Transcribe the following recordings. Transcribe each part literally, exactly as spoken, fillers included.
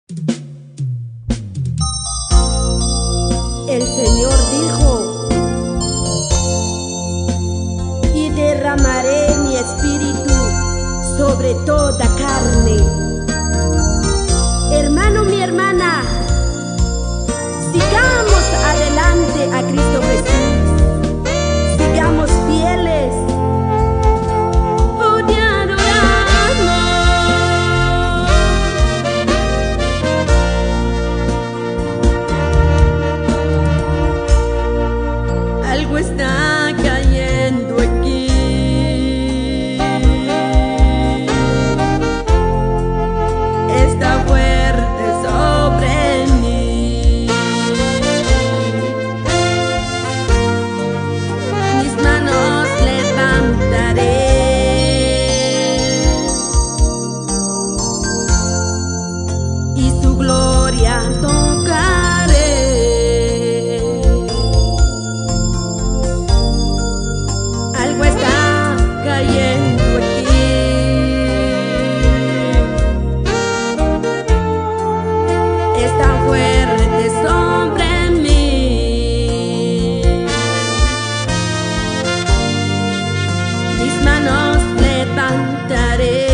El Señor dijo: y derramaré mi espíritu sobre toda carne. Hermano, mi hermana, sigamos adelante a Cristo Jesús, sigamos fieles. Oh, te adoramos. Algo está cayendo aquí. Está fuerte sobre mí. Mis manos levantaré y su gloria tocaré. Algo está cayendo aquí. Está fuerte sobre mí. Mis manos levantaré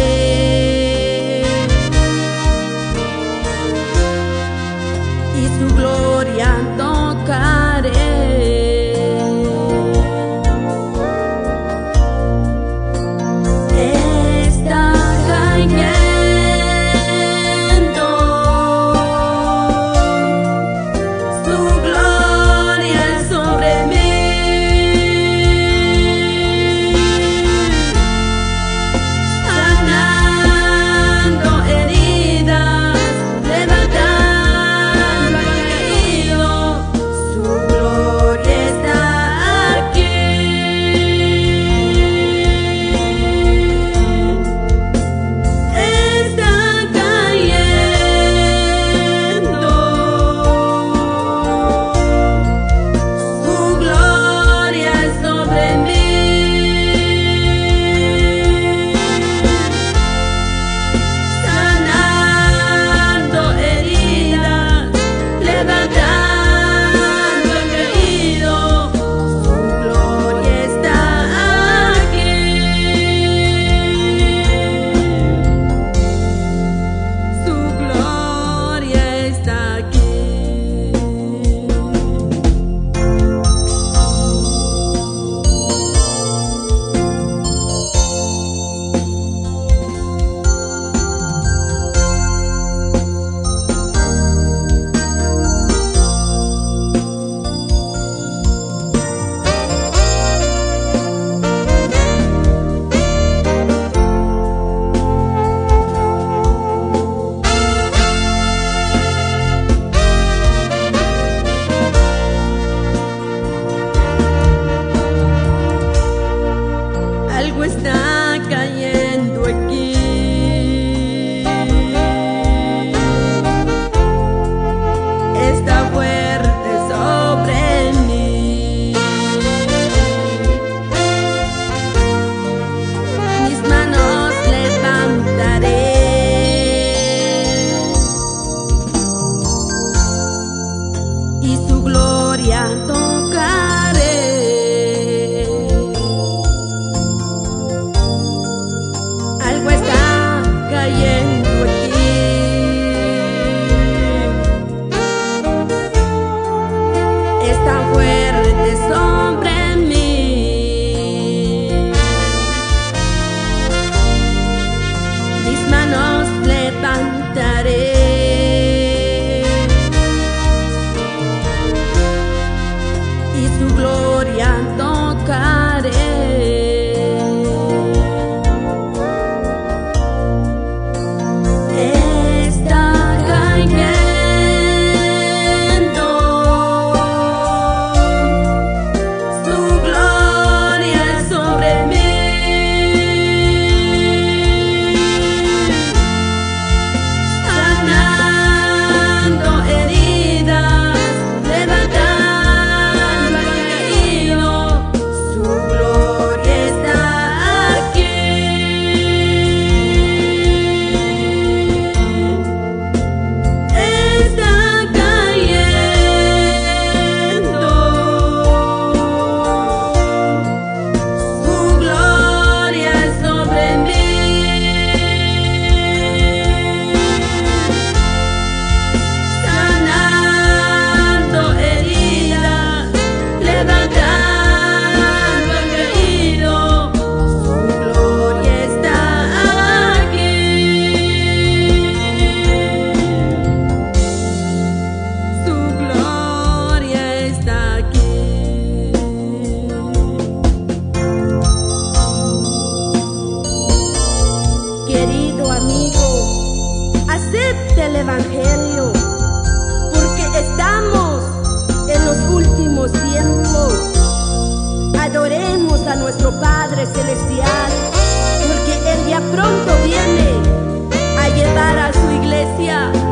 Evangelio, porque estamos en los últimos tiempos. Adoremos a nuestro Padre Celestial, porque Él ya pronto viene a llevar a su iglesia.